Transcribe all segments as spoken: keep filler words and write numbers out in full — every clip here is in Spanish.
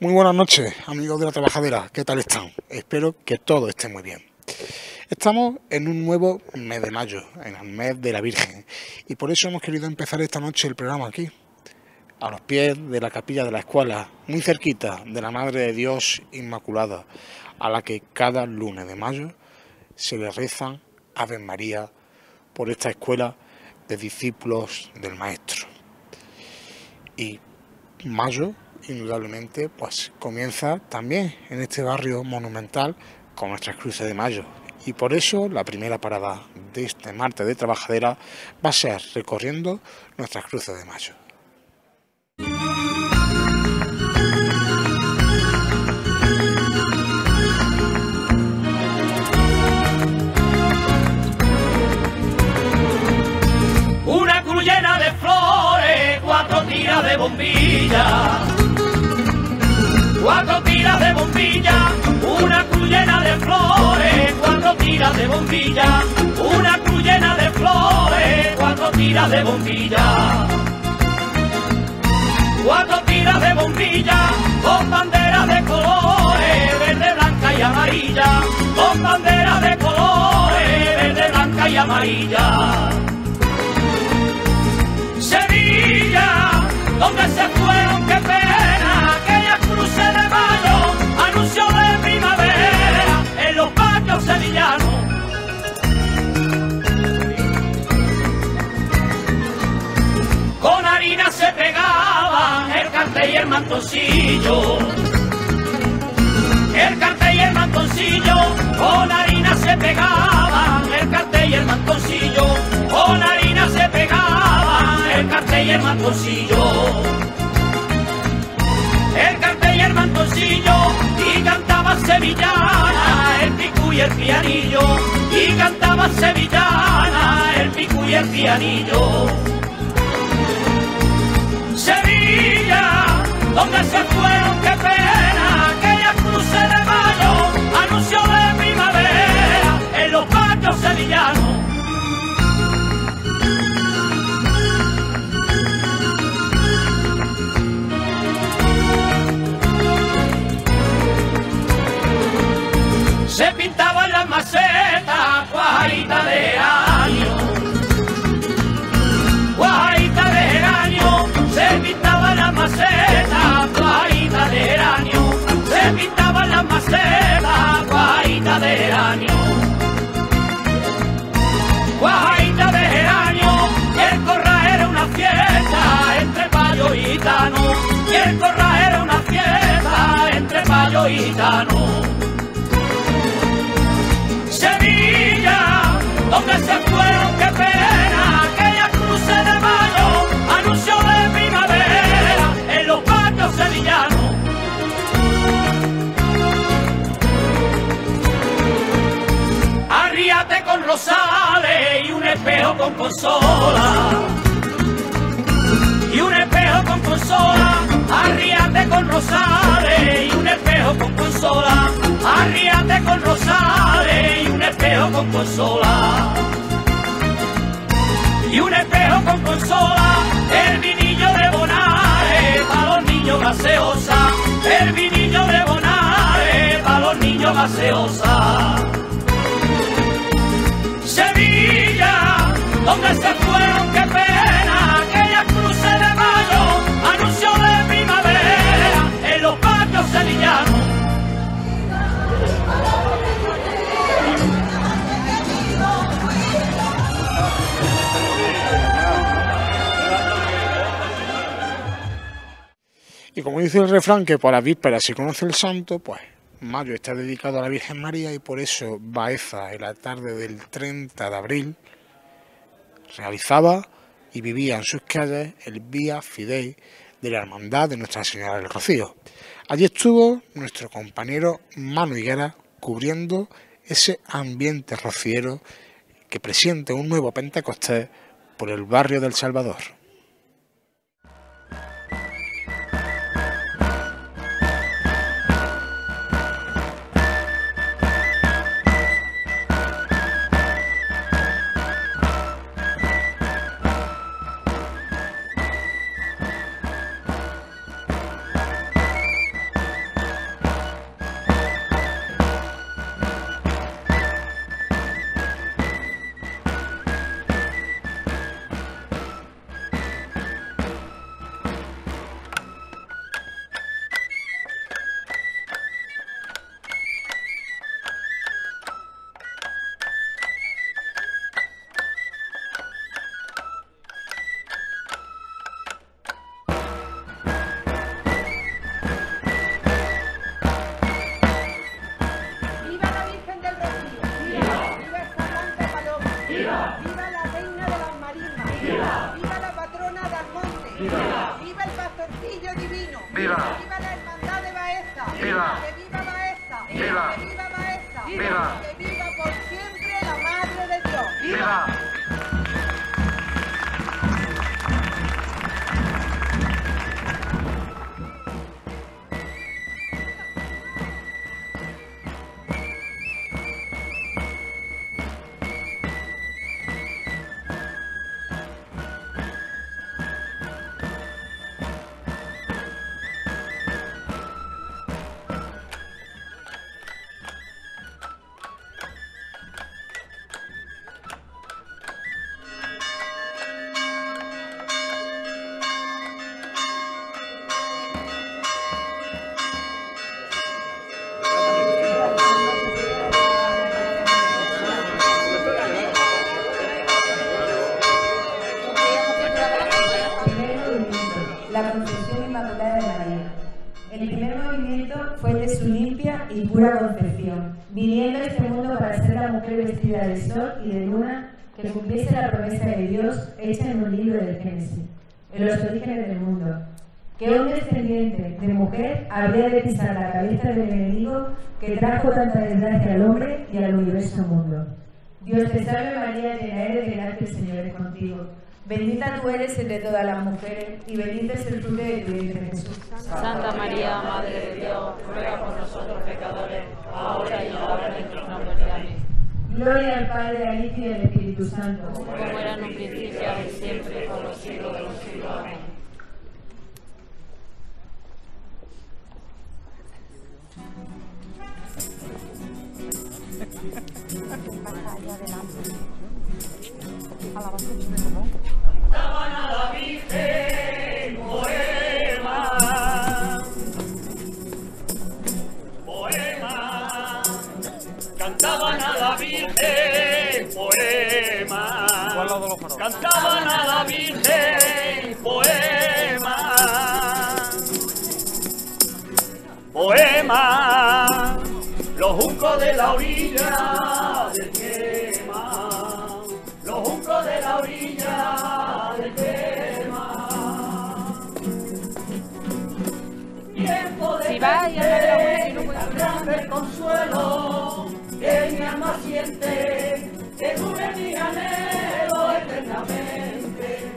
Muy buenas noches, amigos de La Trabajadera, ¿qué tal están? Espero que todo esté muy bien. Estamos en un nuevo mes de mayo, en el mes de la Virgen, y por eso hemos querido empezar esta noche el programa aquí, a los pies de la capilla de la escuela, muy cerquita de la Madre de Dios Inmaculada, a la que cada lunes de mayo se le rezan Ave María por esta escuela de discípulos del Maestro. Y mayo, indudablemente, pues comienza también en este barrio monumental con nuestras cruces de mayo. Y por eso la primera parada de este martes de Trabajadera va a ser recorriendo nuestras cruces de mayo. Una cruz llena de flores, cuatro tiras de bombilla. Cuatro tiras de bombilla, una cruz llena de flores, cuatro tiras de bombilla, una cruz llena de flores, cuatro tiras de bombilla. Cuatro tiras de bombilla, con banderas de colores, verde, blanca y amarilla, con banderas de colores, verde, blanca y amarilla. Sevilla, donde se fueron, qué pena, aquellas cruces de mayo, anuncio de primavera en los patios sevillanos. Con harina se pegaban el cartel y el mantoncillo, el cartel y el mantoncillo, con harina se pegaban el cartel y el mantoncillo, con harina se pegaban el cartel y el mantoncillo, el cartel y el mantoncillo, y cantaba sevillana el picu y el pianillo, y cantaba sevillana el picu y el pianillo. Sevilla, donde se fueron, qué pena, aquellas cruces de mayo, anuncio de primavera en los patios sevillanos. Se pintaban las macetas, cuajarita de geranio, cuajarita de geranio, se pintaban las macetas, cuajarita de geranio, se pintaban las macetas, cuajarita de geranio, cuajarita de geranio, y el corral era una fiesta entre payo y gitano, y el corral era una fiesta entre payo y gitano. Sevilla, donde se fueron, qué pena, aquellas cruces de mayo, anuncio de primavera en los patios sevillanos. Arríate con rosales y un espejo con consola, y un espejo con consola, arríate con rosales y un espejo con consola, arríate con rosales y un espejo con consola, y un espejo con consola, el vinillo de Bonares para los niños gaseosa, el vinillo de Bonares para los niños gaseosa. Sevilla, donde se fueron, qué pena, aquellas cruces de mayo, anuncio de primavera en los patios sevillanos. Y como dice el refrán que por las vísperas se conoce el santo, pues mayo está dedicado a la Virgen María y por eso Baeza en la tarde del treinta de abril realizaba y vivía en sus calles el Vía Fidei de la Hermandad de Nuestra Señora del Rocío. Allí estuvo nuestro compañero Manu Higuera cubriendo ese ambiente rociero que presiente un nuevo Pentecostés por el barrio del Salvador. ¡Viva! ¡Viva el pastorcillo divino! ¡Viva! ¡Viva la hermandad de Baeza! ¡Viva! ¡Que viva Baeza! ¡Viva! ¡Que viva Baeza! ¡Viva! ¡Que viva por siempre la Madre de Dios! ¡Viva! La Concepción Inmaculada de María. El primer movimiento fue de su limpia y pura concepción, viniendo a este mundo para ser la mujer vestida de sol y de luna que cumpliese la promesa de Dios hecha en un libro del Génesis, en los orígenes del mundo. Que un descendiente de mujer habría de pisar la cabeza del enemigo que trajo tanta desgracia al hombre y al universo mundo. Dios te salve María, llena eres de gracia, el Señor es contigo. Bendita tú eres entre todas las mujeres, y bendito es el fruto de tu vientre Jesús. Santa María, Madre de Dios, ruega por nosotros pecadores, ahora y en la hora de nuestra muerte. Amén. Gloria al Padre, al Hijo y al Espíritu Santo. Como era en un principio, ahora y siempre, por los siglos de los siglos. Amén. Cantaban a la Virgen poema, poema. Cantaban a la Virgen poema. Cantaban a la Virgen poema, poema. Los juncos de la orilla del Quema, los juncos de la orilla del Quema. Tiempo de Si va y anda de la buena, si no puede. tan grande el consuelo que mi alma siente, que dure mi anhelo eternamente.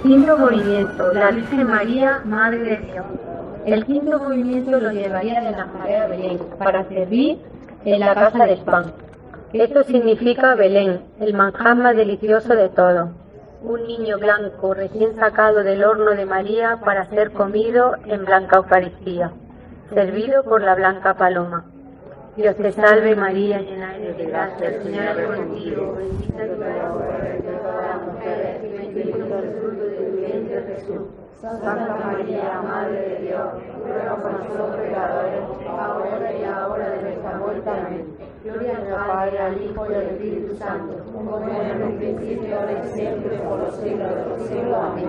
Quinto movimiento, la Virgen María, Madre de Dios. El quinto movimiento lo llevaría de Nazaret a Belén para servir en la casa del pan. Esto significa Belén, el manjar más delicioso de todos. Un niño blanco recién sacado del horno de María para ser comido en blanca Eucaristía, servido por la blanca paloma. Dios te salve María, llena eres de gracia, el Señor es contigo, bendita tú eres entre todas las mujeres, y bendito es el fruto de tu vientre Jesús. Santa María, Madre de Dios, ruega por nosotros pecadores, ahora y a la hora de nuestra muerte. Amén. Gloria al Padre, al Hijo y al Espíritu Santo, como era en un principio, ahora y siempre, por los siglos de los siglos. Amén.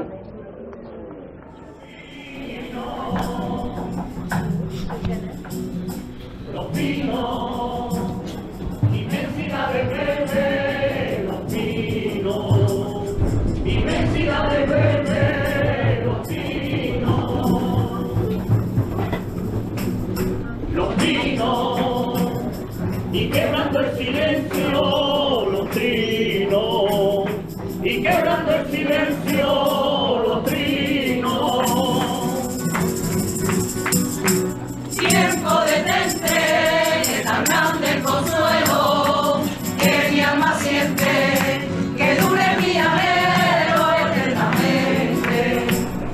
Los pinos, inmensidad de verde, los pinos, inmensidad de verde, los pinos, los pinos, y quebrando el silencio, los trinos, y quebrando el silencio, los trinos. Tiempo detente, que tan grande el consuelo, que mi alma siente, que dure mi anhelo eternamente.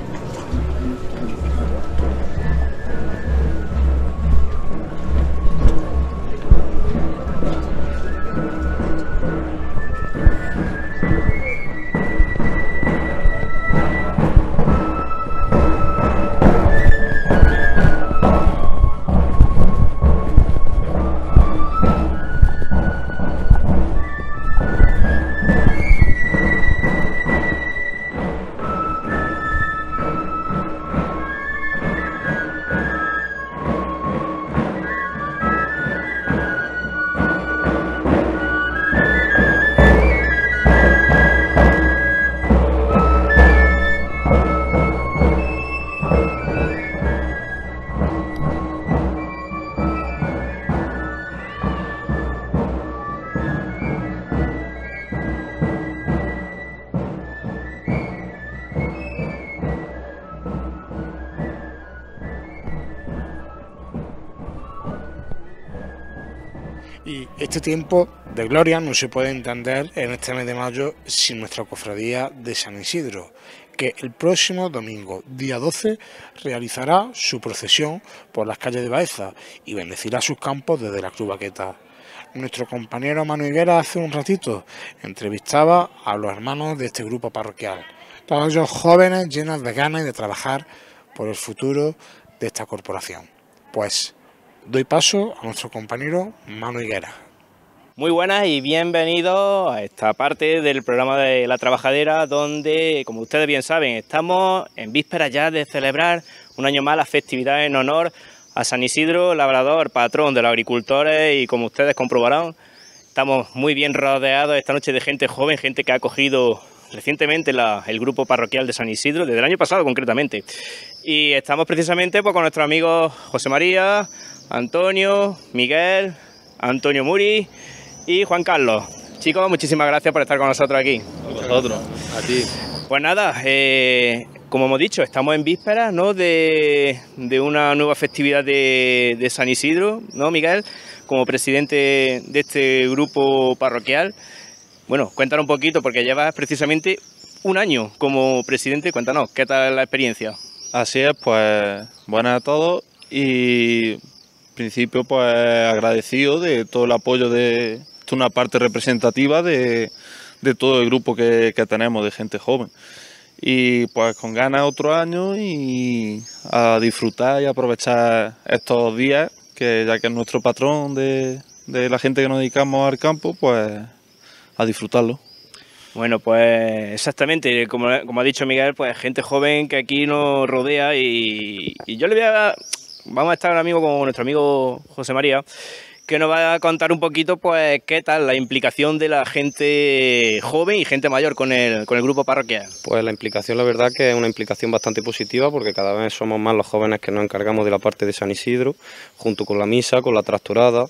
Y este tiempo de gloria no se puede entender en este mes de mayo sin nuestra cofradía de San Isidro, que el próximo domingo, día doce, realizará su procesión por las calles de Baeza y bendecirá sus campos desde la Cruz Baqueta. Nuestro compañero Manu Higuera hace un ratito entrevistaba a los hermanos de este grupo parroquial, todos ellos jóvenes llenos de ganas y de trabajar por el futuro de esta corporación. Pues doy paso a nuestro compañero Manu Higuera. Muy buenas y bienvenidos a esta parte del programa de La Trabajadera, donde, como ustedes bien saben, estamos en vísperas ya de celebrar un año más la festividad en honor a San Isidro Labrador, patrón de los agricultores, y como ustedes comprobarán, estamos muy bien rodeados esta noche de gente joven, gente que ha acogido recientemente la, el grupo parroquial de San Isidro, desde el año pasado concretamente. Y estamos precisamente pues, con nuestros amigos José María, Antonio, Miguel, Antonio Muri y Juan Carlos. Chicos, muchísimas gracias por estar con nosotros aquí. A vosotros, a ti. Pues nada, eh, como hemos dicho, estamos en vísperas, ¿no?, de, de una nueva festividad de, de San Isidro, ¿no, Miguel? Como presidente de este grupo parroquial. Bueno, cuéntanos un poquito, porque llevas precisamente un año como presidente. Cuéntanos, ¿qué tal la experiencia? Así es, pues buenas a todos y en principio pues agradecido de todo el apoyo de una parte representativa de, de todo el grupo que, que tenemos de gente joven. Y pues con ganas otro año y a disfrutar y aprovechar estos días, que ya que es nuestro patrón de, de la gente que nos dedicamos al campo, pues a disfrutarlo. Bueno, pues exactamente, como, como ha dicho Miguel, pues gente joven que aquí nos rodea y, y yo le voy a... Vamos a estar ahora mismo con nuestro amigo José María, que nos va a contar un poquito pues qué tal la implicación de la gente joven y gente mayor con el, con el grupo parroquial. Pues la implicación, la verdad que es una implicación bastante positiva, porque cada vez somos más los jóvenes que nos encargamos de la parte de San Isidro, junto con la misa, con la tractorada,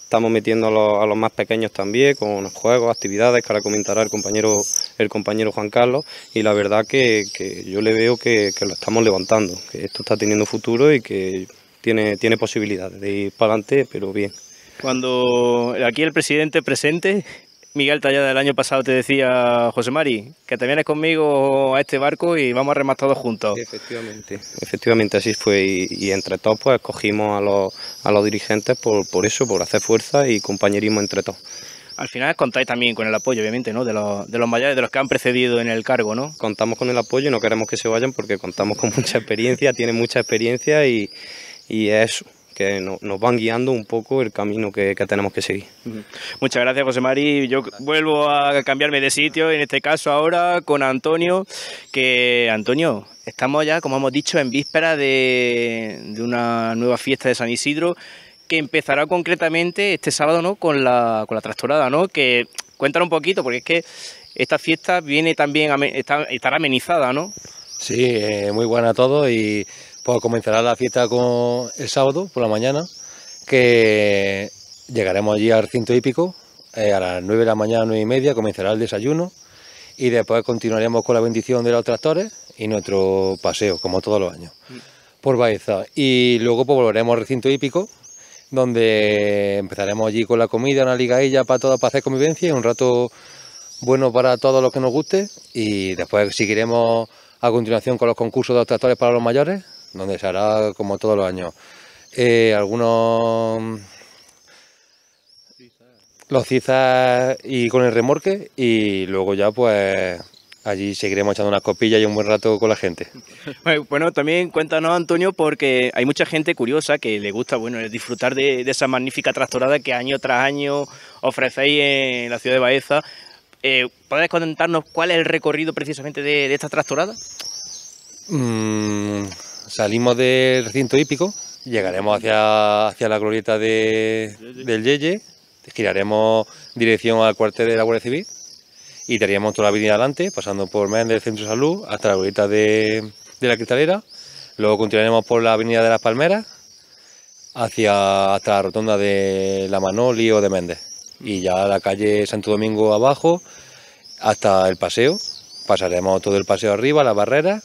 estamos metiendo a los, a los más pequeños también con juegos, actividades que ahora comentará el compañero, el compañero Juan Carlos, y la verdad que, que yo le veo que, que lo estamos levantando, que esto está teniendo futuro y que tiene, tiene posibilidades de ir para adelante, pero bien. Cuando aquí el presidente presente, Miguel Tallada del año pasado te decía, José Mari, que te vienes conmigo a este barco y vamos a remar todos juntos. Efectivamente, efectivamente así fue, y, y entre todos pues escogimos a los, a los dirigentes por, por eso, por hacer fuerza y compañerismo entre todos. Al final contáis también con el apoyo, obviamente, ¿no?, de los, de los mayores, de los que han precedido en el cargo, ¿no? Contamos con el apoyo y no queremos que se vayan porque contamos con mucha experiencia, tienen mucha experiencia y, y es eso, que no, nos van guiando un poco el camino que, que tenemos que seguir. Muchas gracias, José Mari. Yo vuelvo a cambiarme de sitio, en este caso ahora con Antonio, que Antonio, estamos ya, como hemos dicho, en víspera de, de una nueva fiesta de San Isidro, que empezará concretamente este sábado, ¿no?, con la, con la tractorada, ¿no? Que cuéntanos un poquito, porque es que esta fiesta viene también, está, estará amenizada, ¿no? Sí, eh, muy buena a todos, y pues comenzará la fiesta con el sábado por la mañana, que llegaremos allí al recinto hípico, eh, a las nueve de la mañana, nueve y media, comenzará el desayuno, y después continuaremos con la bendición de los tractores y nuestro paseo, como todos los años, por Baeza. Y luego pues volveremos al recinto hípico, donde empezaremos allí con la comida, una ligailla para todos, para hacer convivencia y un rato bueno para todos los que nos guste, y después seguiremos a continuación con los concursos de los tractores para los mayores, donde se hará como todos los años eh, algunos los cizas y con el remorque, y luego ya pues allí seguiremos echando unas copillas y un buen rato con la gente. Bueno, también cuéntanos, Antonio, porque hay mucha gente curiosa que le gusta, bueno, disfrutar de, de esa magnífica tractorada que año tras año ofrecéis en la ciudad de Baeza. Eh, ¿Puedes contarnos cuál es el recorrido precisamente de, de esta tractorada? Mm, salimos del recinto hípico, llegaremos hacia, hacia la glorieta de, del Yeye, giraremos dirección al cuartel de la Guardia Civil y daríamos toda la avenida adelante, pasando por Méndez del Centro de Salud hasta la glorieta de, de la Cristalera. Luego continuaremos por la avenida de las Palmeras hacia hasta la rotonda de la Manoli o de Méndez, y ya la calle Santo Domingo abajo hasta el paseo. Pasaremos todo el paseo arriba, las barreras,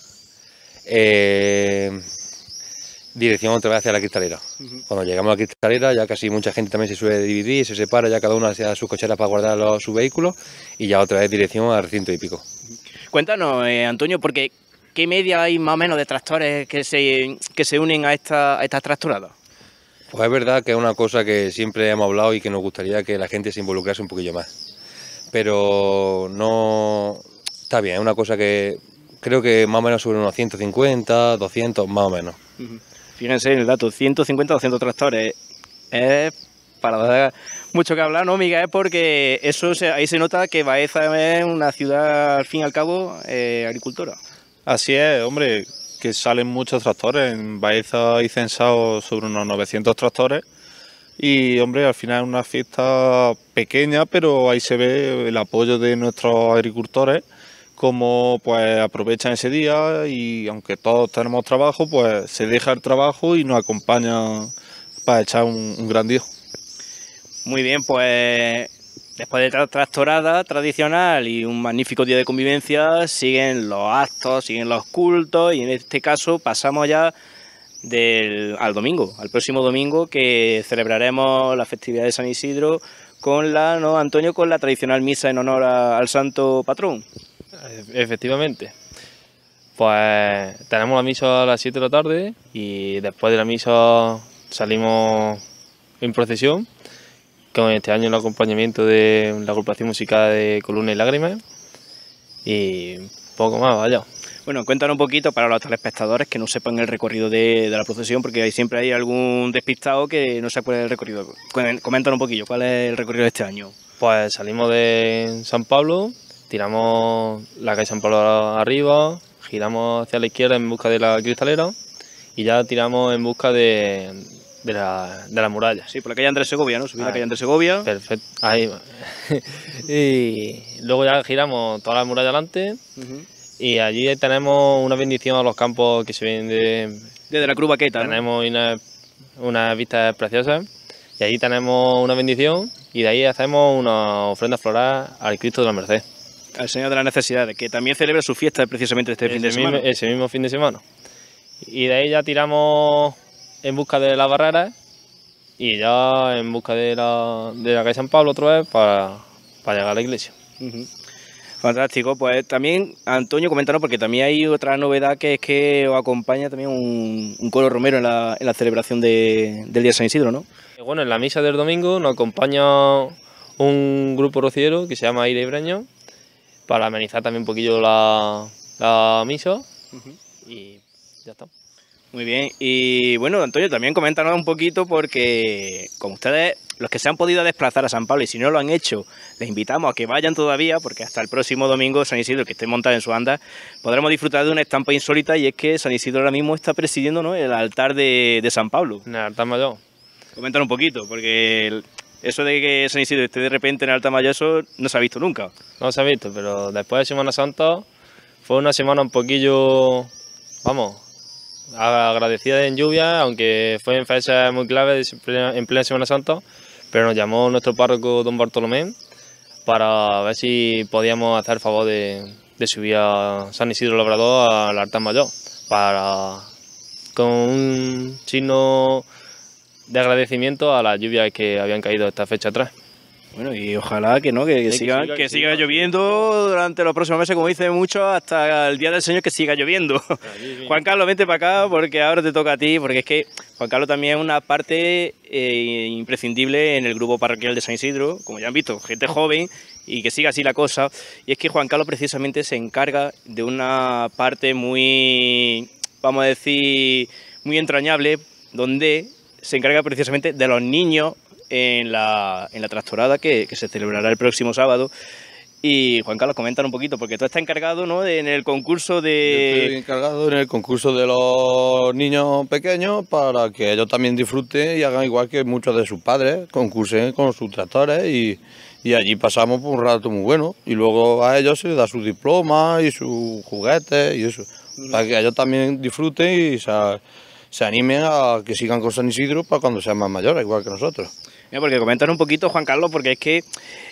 eh, dirección otra vez hacia la Cristalera. Uh-huh. Cuando llegamos a la Cristalera ya casi mucha gente también se suele dividir, se separa, ya cada uno hacia sus cocheras para guardar los, sus vehículos, y ya otra vez dirección al recinto hípico. Cuéntanos, eh, Antonio, porque ¿qué media hay más o menos de tractores que se, que se unen a esta, a estas tractoradas? Pues es verdad que es una cosa que siempre hemos hablado y que nos gustaría que la gente se involucrase un poquillo más, pero no está bien, es una cosa que creo que más o menos sobre unos ciento cincuenta, doscientos más o menos. Uh-huh. Fíjense en el dato, ciento cincuenta, doscientos tractores, es para dar mucho que hablar, ¿no, Miguel? Porque eso se, ahí se nota que Baeza es una ciudad, al fin y al cabo, eh, agricultora. Así es, hombre, que salen muchos tractores. En Baeza hay censados sobre unos novecientos tractores y, hombre, al final es una fiesta pequeña, pero ahí se ve el apoyo de nuestros agricultores, cómo pues aprovechan ese día, y aunque todos tenemos trabajo, pues se deja el trabajo y nos acompaña para echar un, un gran día. Muy bien, pues después de la tractorada tradicional y un magnífico día de convivencia, siguen los actos, siguen los cultos, y en este caso pasamos ya del, al domingo, al próximo domingo, que celebraremos la festividad de San Isidro con la, ¿no, Antonio?, con la tradicional misa en honor a, al santo patrón. Efectivamente, pues tenemos la misa a las siete de la tarde y después de la misa salimos en procesión con este año el acompañamiento de la agrupación musical de Columna y Lágrimas y poco más, vaya. Bueno, cuéntanos un poquito para los telespectadores que no sepan el recorrido de, de la procesión, porque hay, siempre hay algún despistado que no sabe cuál es el recorrido. Coméntanos un poquillo, ¿cuál es el recorrido de este año? Pues salimos de San Pablo, tiramos la calle San Pablo arriba, giramos hacia la izquierda en busca de la Cristalera y ya tiramos en busca de, de, la, de la muralla. Sí, por la calle Andrés Segovia, ¿no? Subir la calle Andrés Segovia. Perfecto, ahí va. Y luego ya giramos toda la muralla adelante. Uh-huh. Y allí tenemos una bendición a los campos que se ven de... Desde la Cruz Baqueta, tenemos ¿no? unas una vistas preciosas y ahí tenemos una bendición y de ahí hacemos una ofrenda floral al Cristo de la Merced. Al Señor de las Necesidades, que también celebra su fiesta precisamente este fin de Ese semana. mismo, ese mismo fin de semana. Y de ahí ya tiramos en busca de las barreras y ya en busca de la, de la calle San Pablo otra vez para, para llegar a la iglesia. Uh-huh. Fantástico, pues también, Antonio, coméntanos, porque también hay otra novedad, que es que os acompaña también un, un coro romero en la, en la celebración de, del Día de San Isidro, ¿no? Bueno, en la misa del domingo nos acompaña un grupo rociero que se llama Aire Breño, para amenizar también un poquillo la, la misa. Uh-huh. Y ya está. Muy bien, y bueno, Antonio, también coméntanos un poquito, porque como ustedes, los que se han podido desplazar a San Pablo, y si no lo han hecho, les invitamos a que vayan todavía, porque hasta el próximo domingo San Isidro, que esté montado en su anda, podremos disfrutar de una estampa insólita, y es que San Isidro ahora mismo está presidiendo, ¿no?, el altar de, de San Pablo. En el altar mayor. Coméntanos un poquito, porque el, eso de que San Isidro esté de repente en el altar mayor, eso no se ha visto nunca. No se ha visto, pero después de Semana Santa fue una semana un poquillo, vamos, agradecida en lluvia, aunque fue en fechas muy claves en plena Semana Santa, pero nos llamó nuestro párroco don Bartolomé para ver si podíamos hacer el favor de, de subir a San Isidro Labrador al altar mayor, para, con un signo de agradecimiento a las lluvias que habían caído esta fecha atrás. Bueno, y ojalá que no, que, que, sí, siga, que, siga, que que siga siga lloviendo durante los próximos meses, como dicen muchos, hasta el Día del Señor, que siga lloviendo. Juan Carlos, vente para acá, porque ahora te toca a ti, porque es que Juan Carlos también es una parte eh, imprescindible en el grupo parroquial de San Isidro, como ya han visto, gente joven, y que siga así la cosa. Y es que Juan Carlos precisamente se encarga de una parte muy, vamos a decir, muy entrañable, donde se encarga precisamente de los niños en la, en la trastorada que, que se celebrará el próximo sábado. Y Juan Carlos, coméntanos un poquito, porque tú estás encargado, ¿no?, de, en el concurso de... Yo estoy encargado en el concurso de los niños pequeños para que ellos también disfruten y hagan igual que muchos de sus padres, concursen con sus tractores y, y allí pasamos por un rato muy bueno. Y luego a ellos se les da sus diplomas y sus juguetes y eso, uh-huh, para que ellos también disfruten y se, se animen a que sigan con San Isidro para cuando sean más mayores, igual que nosotros. Mira, porque coméntanos un poquito, Juan Carlos, porque es que,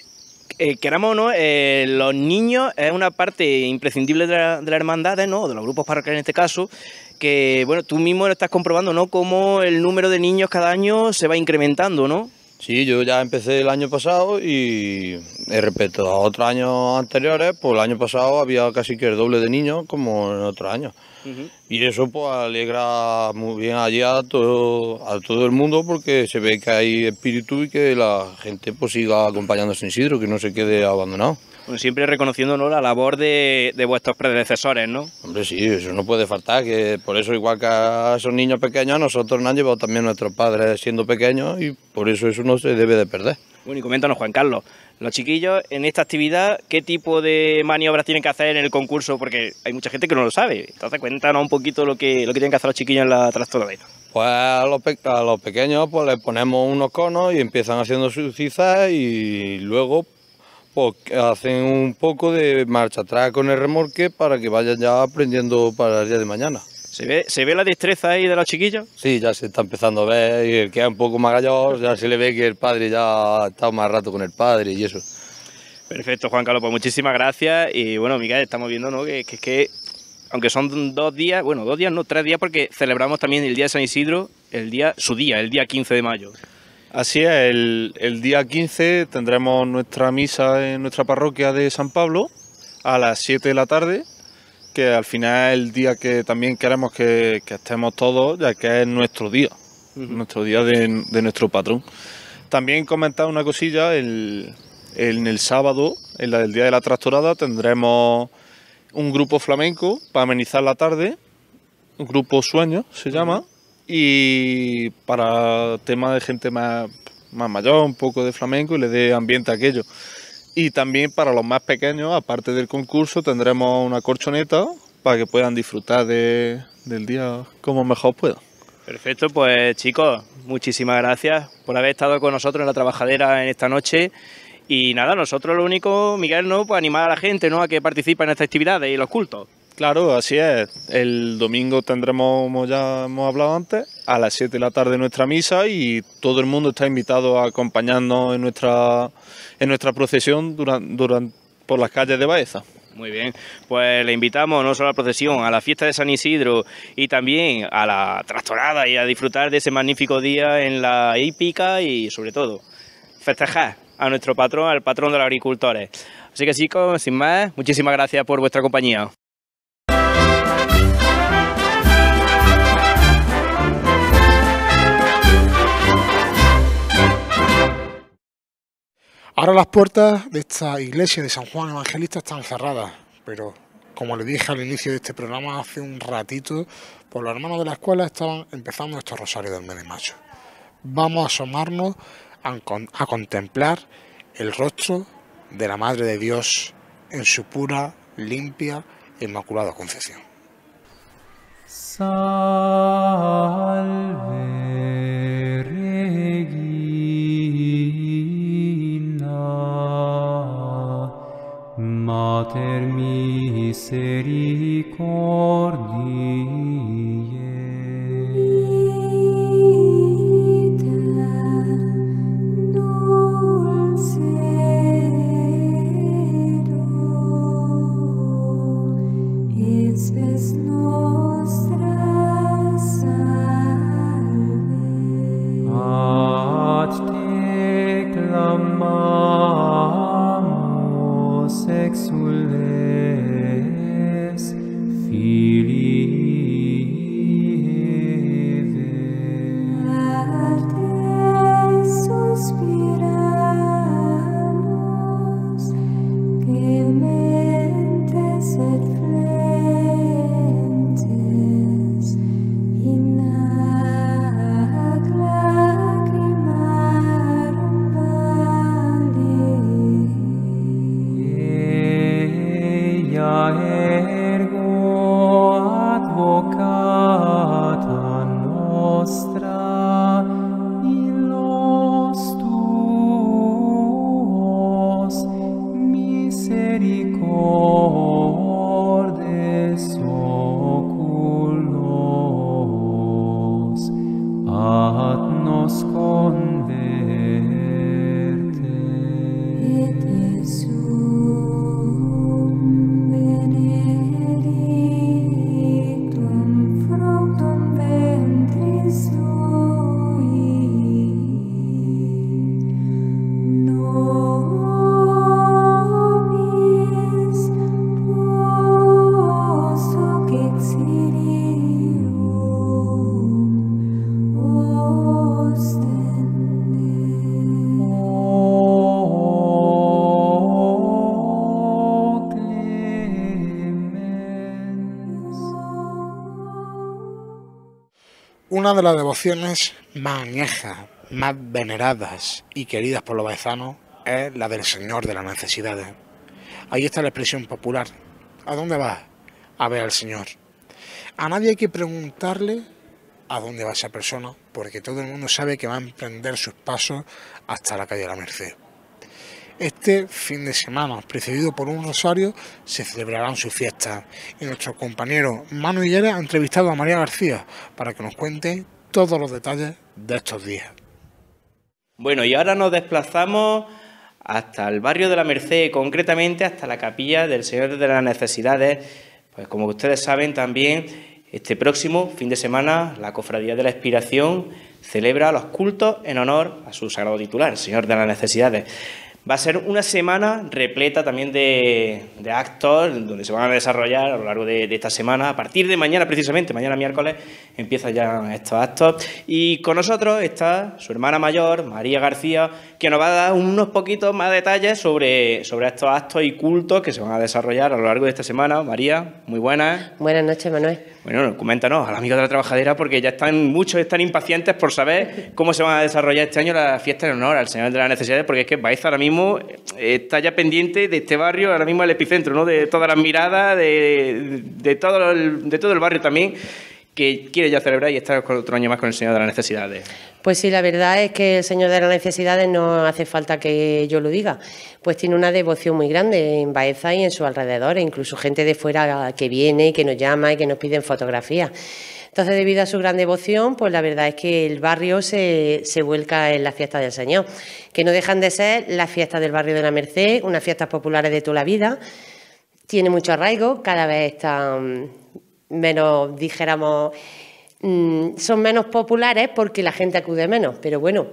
eh, queramos o no, eh, los niños es una parte imprescindible de, la, de las hermandades, ¿no?, de los grupos parroquiales en este caso, que, bueno, tú mismo lo estás comprobando, ¿no?, cómo el número de niños cada año se va incrementando, ¿no? Sí, yo ya empecé el año pasado y respecto a otros años anteriores, pues el año pasado había casi que el doble de niños como en otros años. Uh-huh. Y eso pues alegra muy bien allí a todo, a todo el mundo, porque se ve que hay espíritu y que la gente pues siga acompañando a San Isidro, que no se quede abandonado. Bueno, siempre reconociendo, ¿no?, la labor de, de vuestros predecesores, ¿no? Hombre, sí, eso no puede faltar, que por eso igual que a esos niños pequeños, nosotros nos han llevado también nuestros padres siendo pequeños y por eso eso no se debe de perder. Bueno, y coméntanos, Juan Carlos, los chiquillos en esta actividad, ¿qué tipo de maniobras tienen que hacer en el concurso? Porque hay mucha gente que no lo sabe, entonces cuéntanos un poquito lo que, lo que tienen que hacer los chiquillos en la trastorada. Pues a los, pe a los pequeños pues les ponemos unos conos y empiezan haciendo sus cizas y luego pues hacen un poco de marcha atrás con el remolque para que vayan ya aprendiendo para el día de mañana. ¿Se ve, ¿Se ve la destreza ahí de los chiquillos? Sí, ya se está empezando a ver, y el que es un poco más gallo ya se le ve que el padre ya ha estado más rato con el padre y eso. Perfecto, Juan Carlos, pues muchísimas gracias. Y bueno, Miguel, estamos viendo, ¿no?, que, que, que aunque son dos días, bueno, dos días no, tres días, porque celebramos también el Día de San Isidro, el día, su día, el día quince de mayo. Así es, el, el día quince tendremos nuestra misa en nuestra parroquia de San Pablo a las siete de la tarde, que al final es el día que también queremos que, que estemos todos, ya que es nuestro día, uh-huh, nuestro día de, de nuestro patrón. También comentar una cosilla, el, el, en el sábado, en la del día de la trastorada, tendremos un grupo flamenco para amenizar la tarde, un grupo Sueños se llama, uh-huh, y para temas de gente más, más mayor, un poco de flamenco y le dé ambiente a aquello. Y también para los más pequeños, aparte del concurso, tendremos una colchoneta para que puedan disfrutar de, del día como mejor puedan. Perfecto, pues chicos, muchísimas gracias por haber estado con nosotros en la trabajadera en esta noche. Y nada, nosotros lo único, Miguel, ¿no?, pues animar a la gente, ¿no?, a que participe en estas actividades y los cultos. Claro, así es. El domingo tendremos, como ya hemos hablado antes, a las siete de la tarde nuestra misa y todo el mundo está invitado a acompañarnos en nuestra, en nuestra procesión durante, durante, por las calles de Baeza. Muy bien, pues le invitamos no solo a la procesión, a la fiesta de San Isidro y también a la trastorada y a disfrutar de ese magnífico día en la hípica y sobre todo festejar a nuestro patrón, al patrón de los agricultores. Así que chicos, sin más, muchísimas gracias por vuestra compañía. Ahora las puertas de esta iglesia de San Juan Evangelista están cerradas, pero como les dije al inicio de este programa hace un ratito, pues los hermanos de la escuela estaban empezando estos rosarios del mes de mayo. Vamos a asomarnos a, a contemplar el rostro de la Madre de Dios en su pura, limpia e inmaculada concepción. Salve Regina, Mater misericordiae. Exules Filii Eve. Arte suspiramus, gementes et flentes, in hac lacrimarum vale. Ergo advocata nostra illos tuos misericordes oculos ad nos converte. Et Jesum benedictum fructum ventris tui, nobis post hoc exilium ostende. O clemens. Una de las devociones más añejas, más veneradas y queridas por los baezanos es la del Señor de las Necesidades. Ahí está la expresión popular. ¿A dónde vas? A ver al Señor. A nadie hay que preguntarle a dónde va esa persona, porque todo el mundo sabe que va a emprender sus pasos hasta la calle de la Merced. Este fin de semana, precedido por un rosario, se celebrarán sus fiestas y nuestro compañero Manu Higuera ha entrevistado a María García para que nos cuente todos los detalles de estos días. Bueno, y ahora nos desplazamos hasta el barrio de la Merced, concretamente hasta la capilla del Señor de las Necesidades. Pues como ustedes saben también, este próximo fin de semana la Cofradía de la Expiración celebra los cultos en honor a su sagrado titular, el Señor de las Necesidades. Va a ser una semana repleta también de, de actos donde se van a desarrollar a lo largo de, de esta semana. A partir de mañana, precisamente, mañana miércoles, empiezan ya estos actos. Y con nosotros está su hermana mayor, María García, que nos va a dar unos poquitos más detalles sobre, sobre estos actos y cultos que se van a desarrollar a lo largo de esta semana. María, muy buenas. Buenas noches, Manuel. Bueno, coméntanos a los amigos de la trabajadera, porque ya están muchos están impacientes por saber cómo se van a desarrollar este año las fiestas en honor al Señor de las Necesidades, porque es que Baeza ahora mismo está ya pendiente de este barrio, ahora mismo el epicentro, ¿no?, de todas las miradas, de, de, todo el, de todo el barrio también. que quiere ya celebrar y estar otro año más con el Señor de las Necesidades. Pues sí, la verdad es que el Señor de las Necesidades no hace falta que yo lo diga, pues tiene una devoción muy grande en Baeza y en sus alrededores, incluso gente de fuera que viene y que nos llama y que nos piden fotografías. Entonces, debido a su gran devoción, pues la verdad es que el barrio se, se vuelca en las fiestas del Señor, que no dejan de ser las fiestas del barrio de la Merced, unas fiestas populares de toda la vida. Tiene mucho arraigo, cada vez están menos, dijéramos, mmm, son menos populares porque la gente acude menos, pero bueno,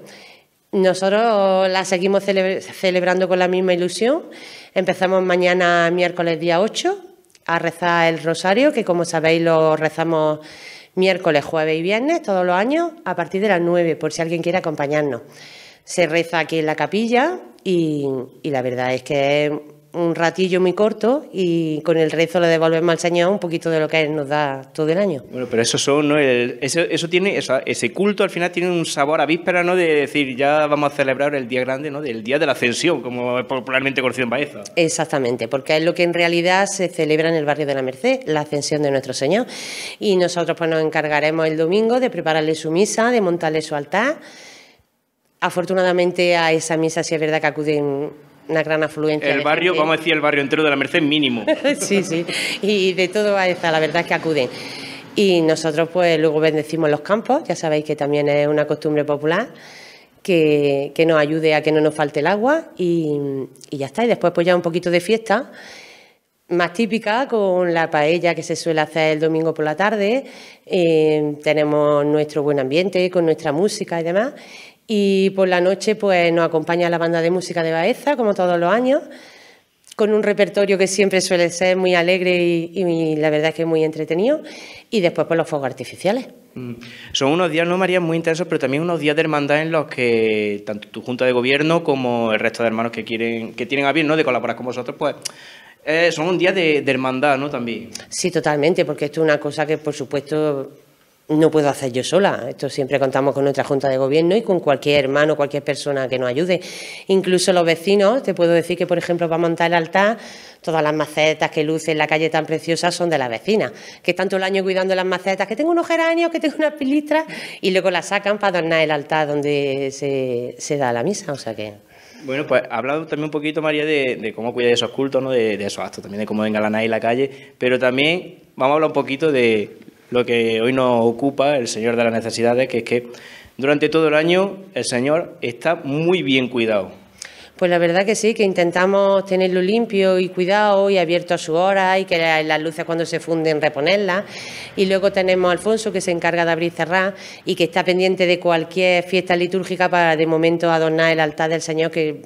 nosotros las seguimos cele celebrando con la misma ilusión. Empezamos mañana, miércoles día ocho, a rezar el rosario, que como sabéis lo rezamos miércoles, jueves y viernes todos los años a partir de las nueve, por si alguien quiere acompañarnos. Se reza aquí en la capilla y, y la verdad es que es un ratillo muy corto y con el rezo le devolvemos al Señor un poquito de lo que Él nos da todo el año. Bueno, pero eso son, ¿no? El, eso, eso tiene, eso, ese culto al final tiene un sabor a víspera, ¿no? De decir, ya vamos a celebrar el día grande, ¿no? Del día de la Ascensión, como es popularmente conocido en Baeza. Exactamente, porque es lo que en realidad se celebra en el barrio de la Merced, la Ascensión de nuestro Señor. Y nosotros pues nos encargaremos el domingo de prepararle su misa, de montarle su altar. Afortunadamente a esa misa sí es verdad que acuden una gran afluencia. El barrio, gente. vamos a decir, el barrio entero de la Merced mínimo. Sí, sí, y de todo Baeza, la verdad es que acuden. Y nosotros pues luego bendecimos los campos, ya sabéis que también es una costumbre popular, que, que nos ayude a que no nos falte el agua y, y ya está. Y después pues ya un poquito de fiesta, más típica, con la paella que se suele hacer el domingo por la tarde. Eh, tenemos nuestro buen ambiente con nuestra música y demás. Y por la noche pues nos acompaña la banda de música de Baeza, como todos los años, con un repertorio que siempre suele ser muy alegre y, y la verdad es que es muy entretenido. Y después pues los fuegos artificiales. Mm. Son unos días, ¿no, María?, muy intensos, pero también unos días de hermandad en los que tanto tu Junta de Gobierno como el resto de hermanos que quieren que tienen a bien, ¿no?, de colaborar con vosotros, pues eh, son un día de, de hermandad, ¿no?, también. Sí, totalmente, porque esto es una cosa que por supuesto no puedo hacer yo sola. Esto siempre contamos con nuestra Junta de Gobierno y con cualquier hermano, cualquier persona que nos ayude. Incluso los vecinos, te puedo decir que, por ejemplo, para montar el altar, todas las macetas que lucen la calle tan preciosa son de las vecinas, que están todo el año cuidando las macetas, que tengo unos geranios, que tengo unas pilistras, y luego las sacan para adornar el altar donde se, se da la misa, o sea que... Bueno, pues ha hablado también un poquito, María, de, de cómo cuidar esos cultos, ¿no?, de, de esos actos, también de cómo engalanáis la calle, pero también vamos a hablar un poquito de lo que hoy nos ocupa, el Señor de las Necesidades, que es que durante todo el año el Señor está muy bien cuidado. Pues la verdad que sí, que intentamos tenerlo limpio y cuidado y abierto a su hora y que las luces cuando se funden reponerlas. Y luego tenemos a Alfonso, que se encarga de abrir y cerrar y que está pendiente de cualquier fiesta litúrgica para de momento adornar el altar del Señor, que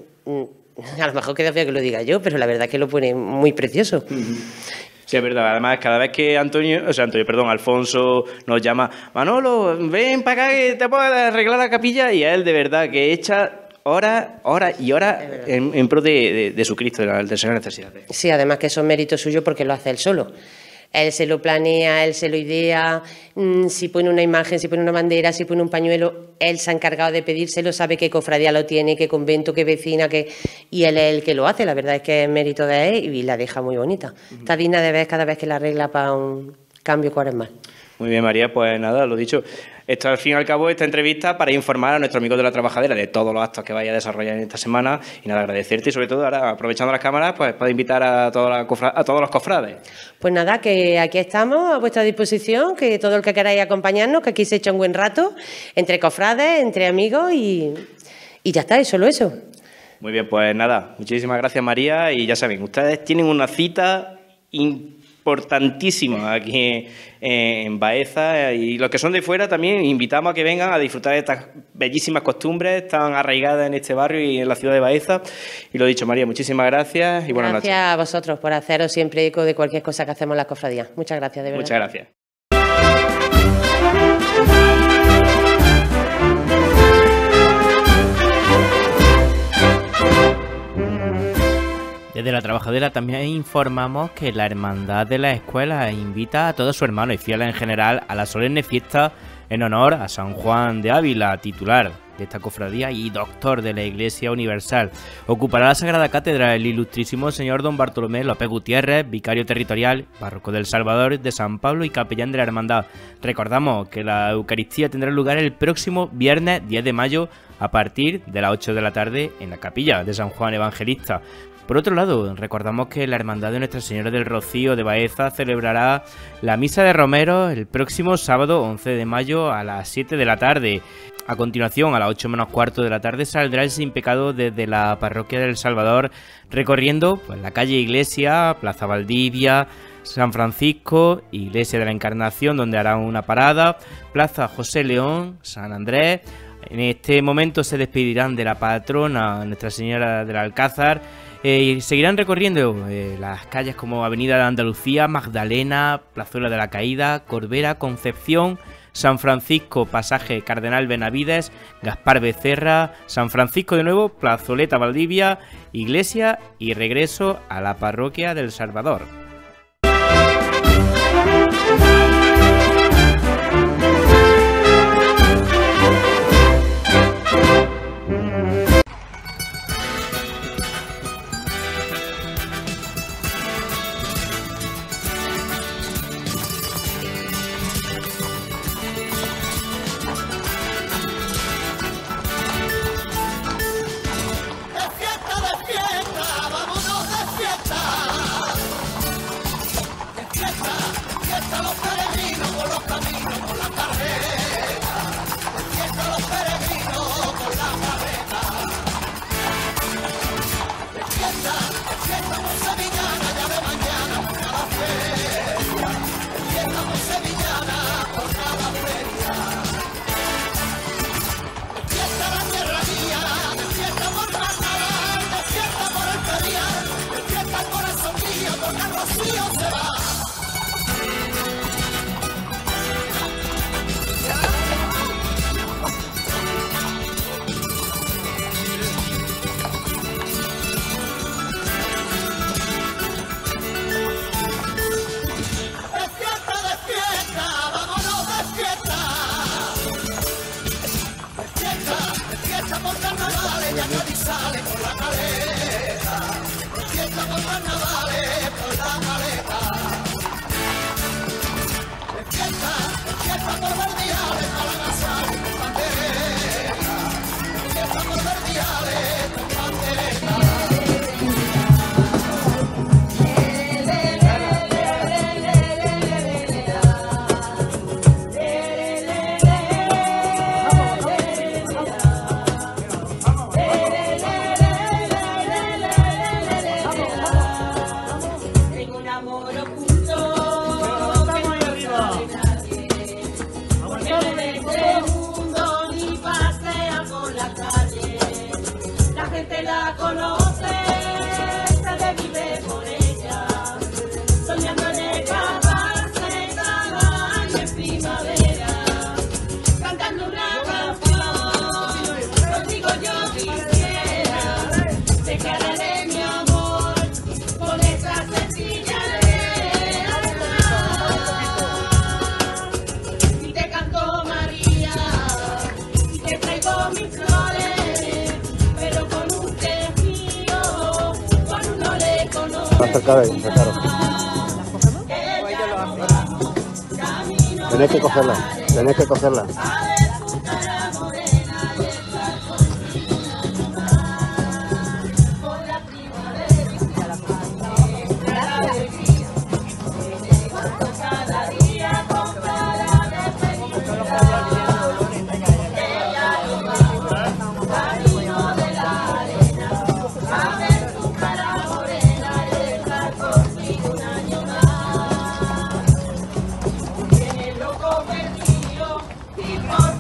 a lo mejor queda feo que lo diga yo, pero la verdad es que lo pone muy precioso. Sí, es verdad. Además, cada vez que Antonio, o sea, Antonio, perdón, Alfonso nos llama, Manolo, ven para acá que te puedo arreglar la capilla, y a él de verdad que echa horas, horas y horas en, en pro de, de, de su Cristo, del Señor de Necesidades. Sí, además que son méritos suyos porque lo hace él solo. Él se lo planea, él se lo idea, mmm, si pone una imagen, si pone una bandera, si pone un pañuelo, él se ha encargado de pedírselo, sabe qué cofradía lo tiene, qué convento, qué vecina, qué... y él es el que lo hace. La verdad es que es mérito de él y la deja muy bonita. Uh-huh. Está digna de ver cada vez que la arregla para un cambio cuaresmal. Muy bien, María, pues nada, lo dicho. Esto, al fin y al cabo, esta entrevista para informar a nuestros amigos de la trabajadera de todos los actos que vaya a desarrollar en esta semana. Y nada, agradecerte y sobre todo ahora, aprovechando las cámaras, pues para invitar a, toda la cofra a todos los cofrades. Pues nada, que aquí estamos a vuestra disposición, que todo el que queráis acompañarnos, que aquí se echa un buen rato, entre cofrades, entre amigos y, y ya está, y solo eso. Muy bien, pues nada, muchísimas gracias, María, y ya saben, ustedes tienen una cita importantísima aquí en Baeza, y los que son de fuera también invitamos a que vengan a disfrutar de estas bellísimas costumbres tan arraigadas en este barrio y en la ciudad de Baeza. Y lo dicho, María, muchísimas gracias y buenas noches. Gracias a vosotros por haceros siempre eco de cualquier cosa que hacemos en las cofradías. Muchas gracias, de verdad. Muchas gracias. Desde la Trabajadera también informamos que la Hermandad de la Escuela invita a todos sus hermanos y fieles en general a la solemne fiesta en honor a San Juan de Ávila, titular de esta cofradía y doctor de la Iglesia Universal. Ocupará la Sagrada Cátedra el ilustrísimo señor don Bartolomé López Gutiérrez, vicario territorial, párroco del Salvador de San Pablo y capellán de la Hermandad. Recordamos que la Eucaristía tendrá lugar el próximo viernes diez de mayo a partir de las ocho de la tarde en la capilla de San Juan Evangelista. Por otro lado, recordamos que la Hermandad de Nuestra Señora del Rocío de Baeza celebrará la Misa de Romero el próximo sábado once de mayo a las siete de la tarde. A continuación, a las ocho menos cuarto de la tarde, saldrá el Sin Pecado desde la Parroquia del Salvador, recorriendo pues, la calle Iglesia, Plaza Valdivia, San Francisco, Iglesia de la Encarnación, donde hará una parada, Plaza José León, San Andrés. En este momento se despedirán de la patrona Nuestra Señora del Alcázar eh, y seguirán recorriendo eh, las calles como Avenida de Andalucía, Magdalena, Plazuela de la Caída, Corbera, Concepción, San Francisco, Pasaje Cardenal Benavides, Gaspar Becerra, San Francisco de nuevo, Plazoleta Valdivia, Iglesia y regreso a la Parroquia del Salvador. Tenés que cogerla, tenés que cogerla. People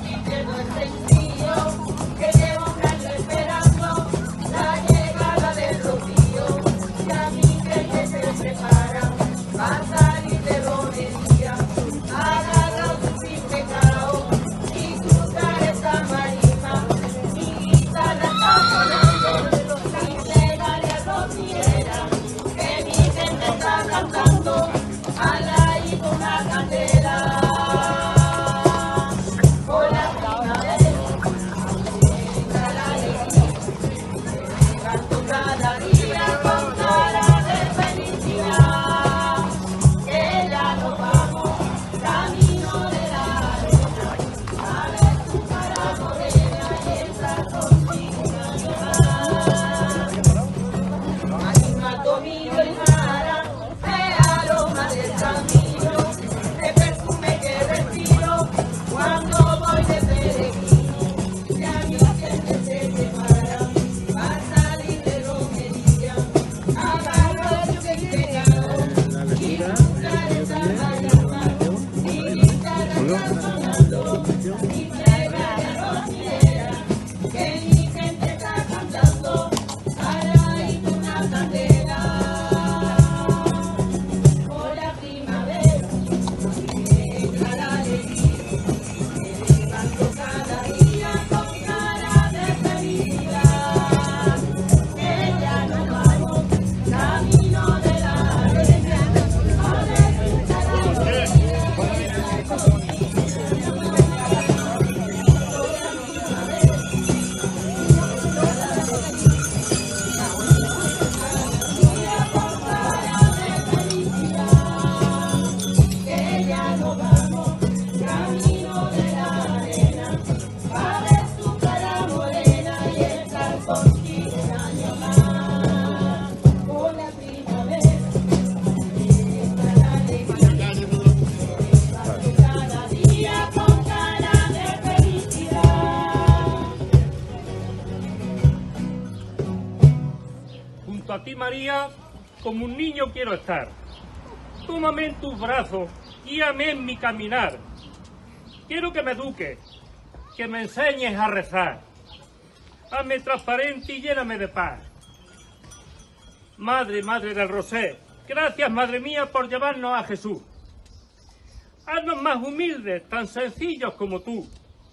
María, como un niño quiero estar. Tómame en tus brazos, guíame en mi caminar. Quiero que me eduques, que me enseñes a rezar. Hazme transparente y lléname de paz. Madre, Madre del Roser, gracias, Madre mía, por llevarnos a Jesús. Haznos más humildes, tan sencillos como tú.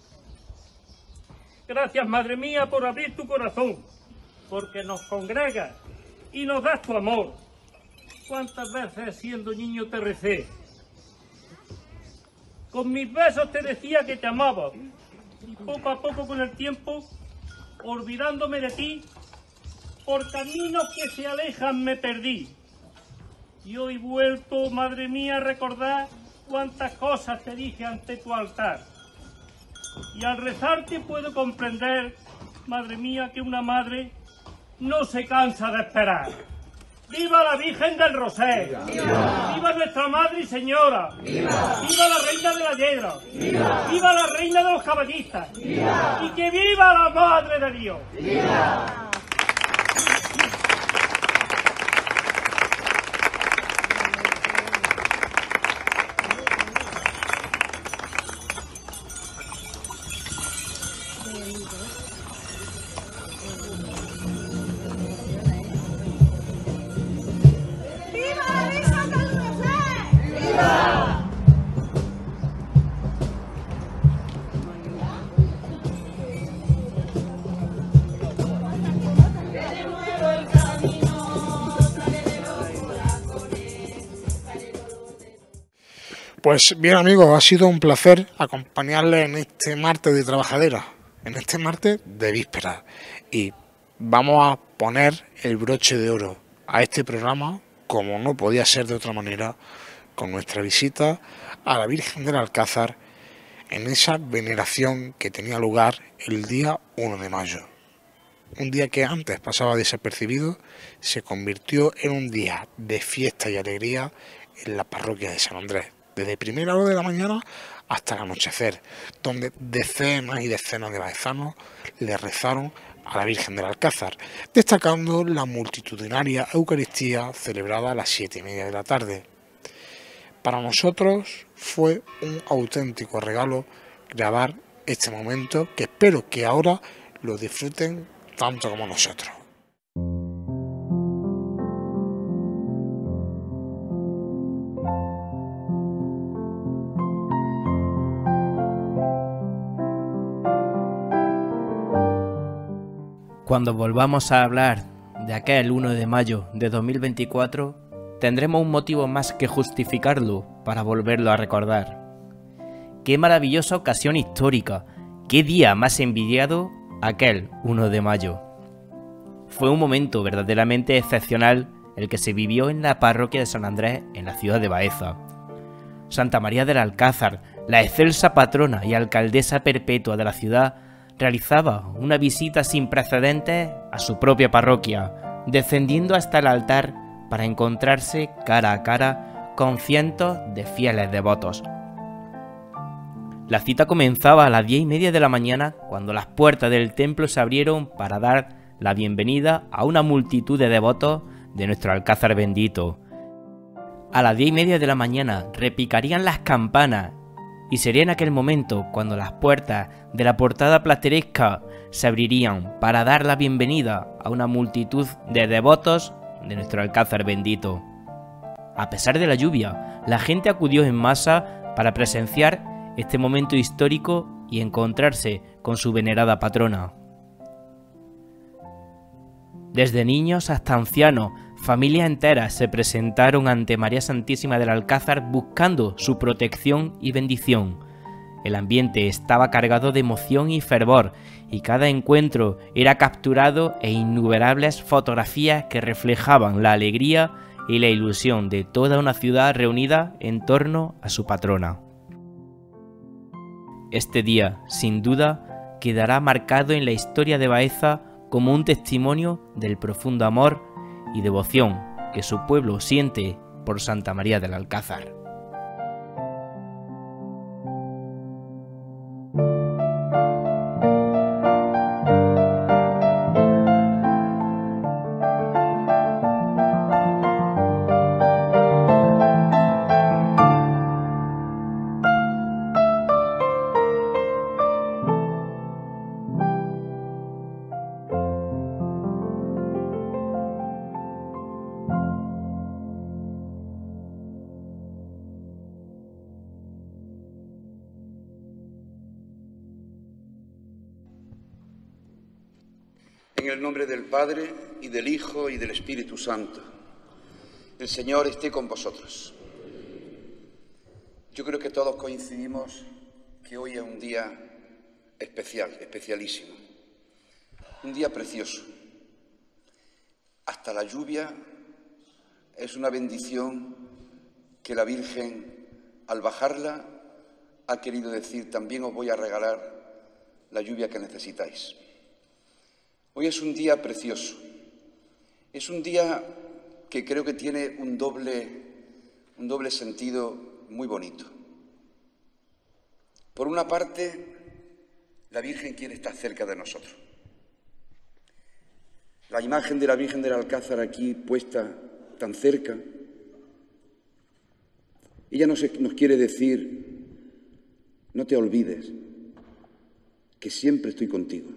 Gracias, Madre mía, por abrir tu corazón, porque nos congregas y nos das tu amor. ¿Cuántas veces siendo niño te recé? Con mis besos te decía que te amaba, y poco a poco con el tiempo, olvidándome de ti, por caminos que se alejan me perdí. Y hoy vuelto, Madre mía, a recordar cuántas cosas te dije ante tu altar. Y al rezarte puedo comprender, Madre mía, que una madre no se cansa de esperar. ¡Viva la Virgen del Roser! ¡Viva! ¡Viva nuestra Madre y Señora! ¡Viva! ¡Viva la Reina de la Yedra! ¡Viva! ¡Viva la Reina de los Caballistas! ¡Viva! ¡Y que viva la Madre de Dios! ¡Viva! Pues bien, amigos, ha sido un placer acompañarles en este martes de trabajadera, en este martes de víspera. Y vamos a poner el broche de oro a este programa, como no podía ser de otra manera, con nuestra visita a la Virgen del Alcázar en esa veneración que tenía lugar el día uno de mayo. Un día que antes pasaba desapercibido, se convirtió en un día de fiesta y alegría en la parroquia de San Andrés, desde primera hora de la mañana hasta el anochecer, donde decenas y decenas de baezanos le rezaron a la Virgen del Alcázar, destacando la multitudinaria Eucaristía celebrada a las siete y media de la tarde. Para nosotros fue un auténtico regalo grabar este momento, que espero que ahora lo disfruten tanto como nosotros. Cuando volvamos a hablar de aquel uno de mayo de dos mil veinticuatro, tendremos un motivo más que justificarlo para volverlo a recordar. ¡Qué maravillosa ocasión histórica! ¡Qué día más envidiado aquel uno de mayo! Fue un momento verdaderamente excepcional el que se vivió en la parroquia de San Andrés, en la ciudad de Baeza. Santa María del Alcázar, la excelsa patrona y alcaldesa perpetua de la ciudad, realizaba una visita sin precedentes a su propia parroquia, descendiendo hasta el altar para encontrarse cara a cara con cientos de fieles devotos. La cita comenzaba a las diez y media de la mañana, cuando las puertas del templo se abrieron para dar la bienvenida a una multitud de devotos de nuestro Alcázar bendito. A las diez y media de la mañana repicarían las campanas, y sería en aquel momento cuando las puertas de la portada plateresca se abrirían para dar la bienvenida a una multitud de devotos de nuestro Alcázar bendito. A pesar de la lluvia, la gente acudió en masa para presenciar este momento histórico y encontrarse con su venerada patrona. Desde niños hasta ancianos, familias enteras se presentaron ante María Santísima del Alcázar buscando su protección y bendición. El ambiente estaba cargado de emoción y fervor, y cada encuentro era capturado e innumerables fotografías que reflejaban la alegría y la ilusión de toda una ciudad reunida en torno a su patrona. Este día, sin duda, quedará marcado en la historia de Baeza como un testimonio del profundo amor y devoción que su pueblo siente por Santa María del Alcázar. En el nombre del Padre, y del Hijo, y del Espíritu Santo. El Señor esté con vosotros. Yo creo que todos coincidimos que hoy es un día especial, especialísimo. Un día precioso. Hasta la lluvia es una bendición que la Virgen, al bajarla, ha querido decir: también os voy a regalar la lluvia que necesitáis. Hoy es un día precioso. Es un día que creo que tiene un doble, un doble sentido muy bonito. Por una parte, la Virgen quiere estar cerca de nosotros. La imagen de la Virgen del Alcázar aquí puesta tan cerca, ella nos, nos quiere decir: no te olvides que siempre estoy contigo.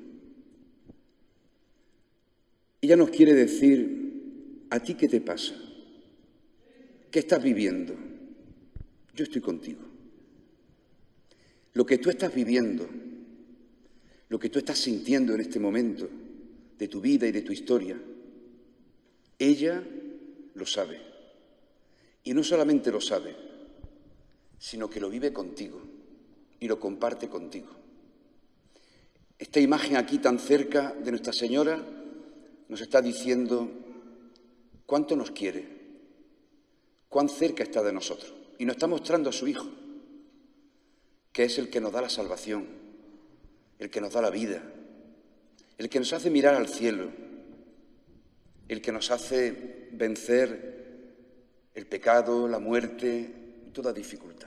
Ella nos quiere decir: ¿a ti qué te pasa? ¿Qué estás viviendo? Yo estoy contigo. Lo que tú estás viviendo, lo que tú estás sintiendo en este momento de tu vida y de tu historia, ella lo sabe. Y no solamente lo sabe, sino que lo vive contigo y lo comparte contigo. Esta imagen aquí tan cerca de Nuestra Señora nos está diciendo cuánto nos quiere, cuán cerca está de nosotros. Y nos está mostrando a su Hijo, que es el que nos da la salvación, el que nos da la vida, el que nos hace mirar al cielo, el que nos hace vencer el pecado, la muerte, toda dificultad.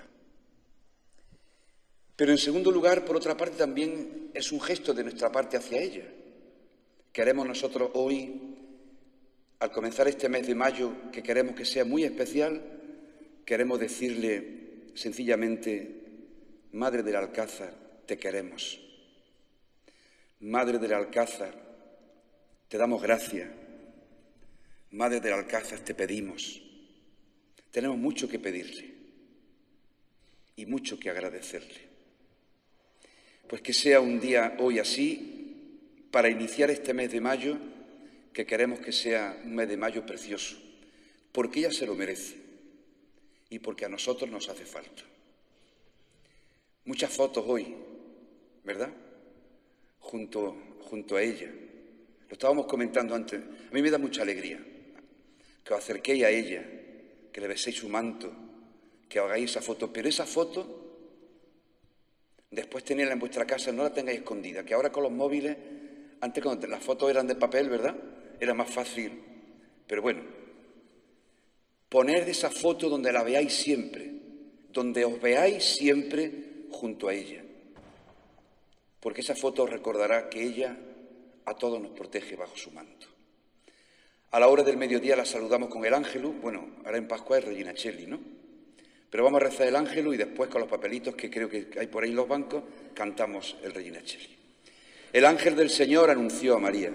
Pero en segundo lugar, por otra parte, también es un gesto de nuestra parte hacia ella. Queremos nosotros hoy, al comenzar este mes de mayo, que queremos que sea muy especial, queremos decirle sencillamente: Madre del Alcázar, te queremos. Madre del Alcázar, te damos gracias. Madre del Alcázar, te pedimos. Tenemos mucho que pedirle y mucho que agradecerle. Pues que sea un día hoy así, para iniciar este mes de mayo, que queremos que sea un mes de mayo precioso, porque ella se lo merece y porque a nosotros nos hace falta. Muchas fotos hoy, ¿verdad? Junto, junto a ella. Lo estábamos comentando antes. A mí me da mucha alegría que os acerquéis a ella, que le beséis su manto, que hagáis esa foto, pero esa foto, después tenerla en vuestra casa, no la tengáis escondida, que ahora con los móviles, antes cuando las fotos eran de papel, ¿verdad?, era más fácil. Pero bueno, poner esa foto donde la veáis siempre, donde os veáis siempre junto a ella, porque esa foto os recordará que ella a todos nos protege bajo su manto. A la hora del mediodía la saludamos con el Ángelus. Bueno, ahora en Pascua es Regina Coeli, ¿no? Pero vamos a rezar el Ángelus y después con los papelitos que creo que hay por ahí en los bancos, cantamos el Regina Coeli. El ángel del Señor anunció a María: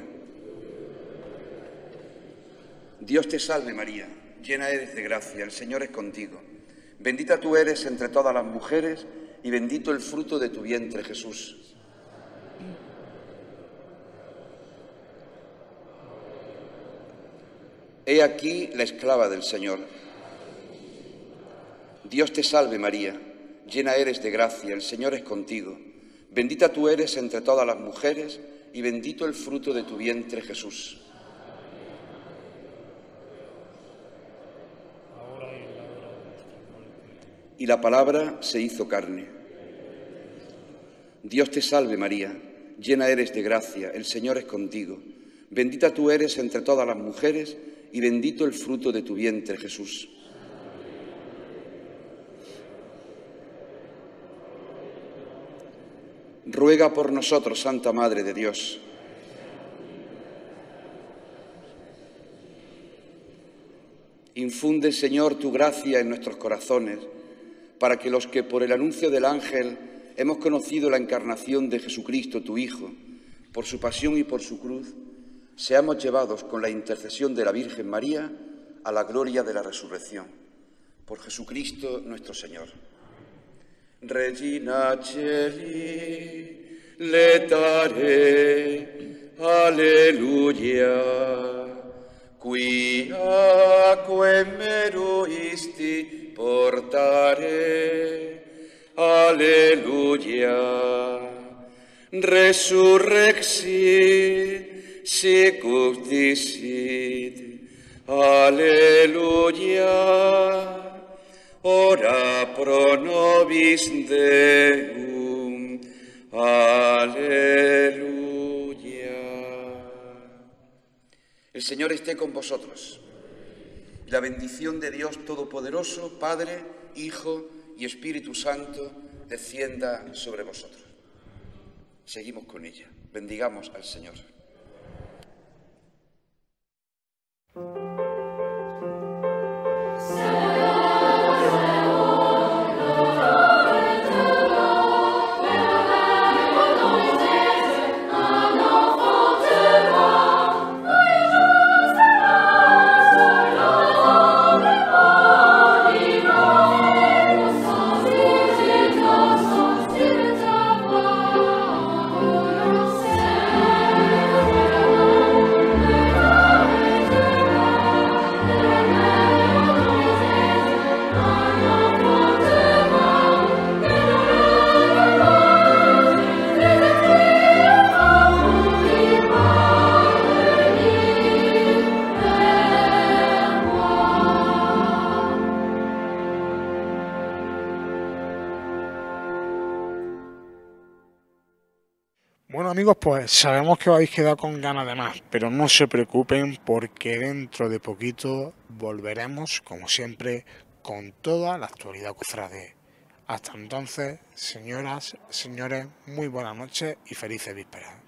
Dios te salve María, llena eres de gracia, el Señor es contigo. Bendita tú eres entre todas las mujeres y bendito el fruto de tu vientre, Jesús. He aquí la esclava del Señor. Dios te salve María, llena eres de gracia, el Señor es contigo. Bendita tú eres entre todas las mujeres y bendito el fruto de tu vientre, Jesús. Y la palabra se hizo carne. Dios te salve María, llena eres de gracia, el Señor es contigo. Bendita tú eres entre todas las mujeres y bendito el fruto de tu vientre, Jesús. Ruega por nosotros, Santa Madre de Dios. Infunde, Señor, tu gracia en nuestros corazones, para que los que por el anuncio del ángel hemos conocido la encarnación de Jesucristo, tu Hijo, por su pasión y por su cruz, seamos llevados con la intercesión de la Virgen María a la gloria de la resurrección. Por Jesucristo nuestro Señor. Regina Coeli, letare, alleluia. Quiaque meruisti portare, alleluia. Resurrexi sicut dicit, alleluia. Ora pro nobis Deum, aleluya. El Señor esté con vosotros. Y la bendición de Dios Todopoderoso, Padre, Hijo y Espíritu Santo, descienda sobre vosotros. Seguimos con ella. Bendigamos al Señor. Bueno amigos, pues sabemos que os habéis quedado con ganas de más, pero no se preocupen porque dentro de poquito volveremos, como siempre, con toda la actualidad cofrade. Hasta entonces, señoras, señores, muy buenas noches y felices vísperas.